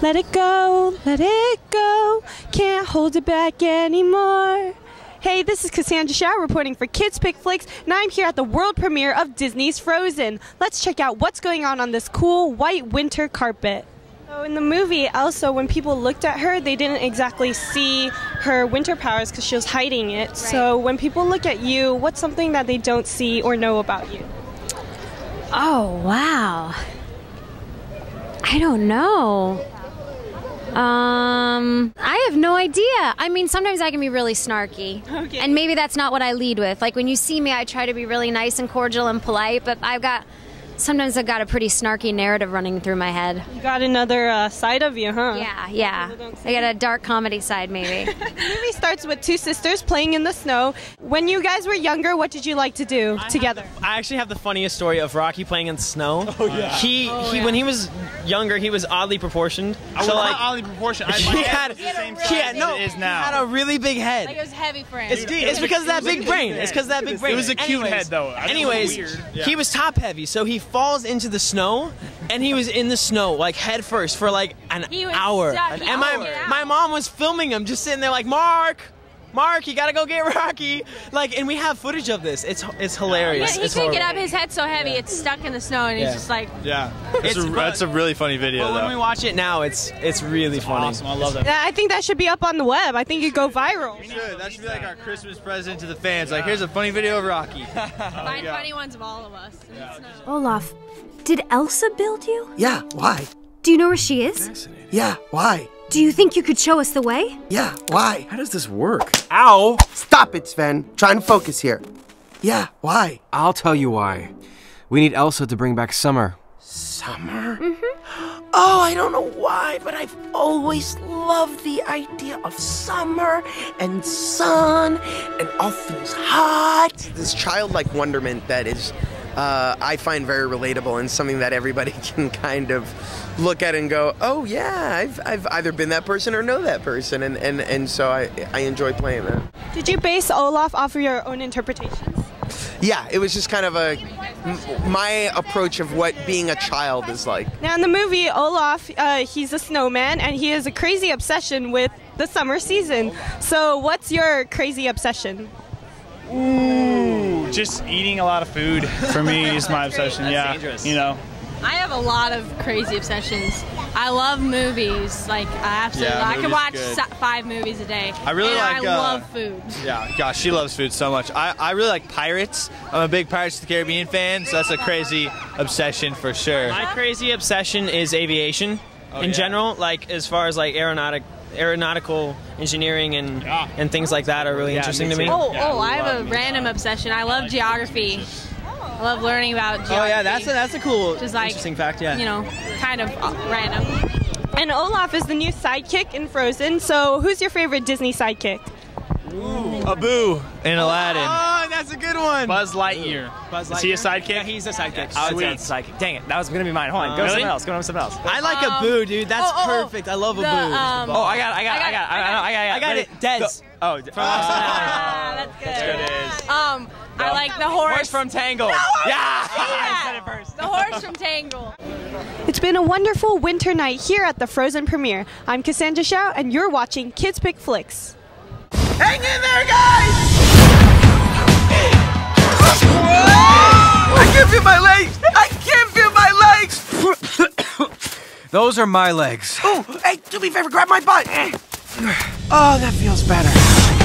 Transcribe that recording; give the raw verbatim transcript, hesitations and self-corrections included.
Let it go, let it go, can't hold it back anymore. Hey, this is Cassandra Shaw reporting for Kids Pick Flicks, and I'm here at the world premiere of Disney's Frozen. Let's check out what's going on on this cool white winter carpet. So in the movie, Elsa, when people looked at her, they didn't exactly see her winter powers because she was hiding it. Right. So when people look at you, what's something that they don't see or know about you? Oh, wow. I don't know. Um, I have no idea. I mean, sometimes I can be really snarky. Okay. And maybe that's not what I lead with. Like when you see me, I try to be really nice and cordial and polite, but I've got, sometimes I've got a pretty snarky narrative running through my head. You got another uh, side of you, huh? Yeah, yeah. I got a dark comedy side, maybe. The movie starts with two sisters playing in the snow. When you guys were younger, what did you like to do I together? The, I actually have the funniest story of Rocky playing in the snow. Oh yeah. He oh, he yeah. when he was younger, he was oddly proportioned. I so was like not oddly proportioned. I, he had the same he had no it is now. He had a really big head. Like it was heavy for him. It's, it's because of that big brain. It's because of that big brain. It was a cute anyways, head though. I anyways, weird. Yeah. he was top heavy, so he falls into the snow, and he was in the snow like head first for like an He was hour. stuck. He And my couldn't get out. my mom was filming him, just sitting there like, Mark. Mark, you gotta go get Rocky. Like, and we have footage of this. It's it's hilarious. Yeah, he it's couldn't get horrible. up. His head's so heavy, it's stuck in the snow, and Yeah. he's just like. Yeah, it's, It's a, fun. that's a really funny video. But though. when we watch it now, it's it's really funny. Awesome, I love that. I think that should be up on the web. I think it'd go viral. We should. That should be like our Christmas present to the fans. Like, here's a funny video of Rocky. Find funny ones of all of us. Yeah. Olaf, did Elsa build you? Yeah, why? Do you know where she is? Yeah, why? Do you think you could show us the way? Yeah, why? How does this work? Ow! Stop it, Sven. Trying to focus here. Yeah, why? I'll tell you why. We need Elsa to bring back summer. Summer? Mm-hmm. Oh, I don't know why, but I've always loved the idea of summer and sun and all things hot. This childlike wonderment that is, uh, I find very relatable and something that everybody can kind of look at and go, oh yeah, I've, I've either been that person or know that person, and, and, and so I, I enjoy playing that. Did you base Olaf off of your own interpretations? Yeah, it was just kind of a, my approach of what being a child is like. Now in the movie, Olaf, uh, he's a snowman, and he has a crazy obsession with the summer season. So what's your crazy obsession? Ooh, just eating a lot of food for me is my obsession. Yeah, dangerous. you know. I have a lot of crazy obsessions. I love movies. Like I absolutely, Yeah, I can movies watch good. si- five movies a day. I really and like, I uh, love food. Yeah, gosh, she loves food so much. I, I really like pirates. I'm a big Pirates of the Caribbean fan, so that's a crazy obsession for sure. My crazy obsession is aviation Oh, in yeah. general, like as far as like aeronautic, aeronautical engineering and Yeah. and things like that are really Yeah, interesting me to me. too. Oh, Yeah, oh, I love have a me. random obsession. I love geography. I love learning about geography. Oh yeah, that's a, that's a cool, Just like, interesting fact. Yeah. You know, kind of uh, random. And Olaf is the new sidekick in Frozen. So who's your favorite Disney sidekick? Abu in Aladdin. Oh, that's a good one. Buzz Lightyear. Buzz Is he a Lightyear? sidekick? Yeah, he's a sidekick. I would say Sweet. it's psychic. Dang it, that was gonna be mine. Hold on, go Really? something else. Go on with something else. I like Um, Abu, dude. That's oh, oh, oh. perfect. I love The, Abu. um, Oh, I got, it, I got, it, I I got, got- it, I got, it, I got, it, I got it. Dez. Oh, From Ah, that's good. There it is. Um, I like the horse. horse from Tangled. Yeah, I said it first. The horse from Tangled. It's been a wonderful winter night here at the Frozen premiere. I'm Cassandra Shaw, and you're watching Kids Pick Flicks. Hang in there, guys! I can't feel my legs! I can't feel my legs! Those are my legs. Oh, hey, do me a favor, grab my butt! Oh, that feels better.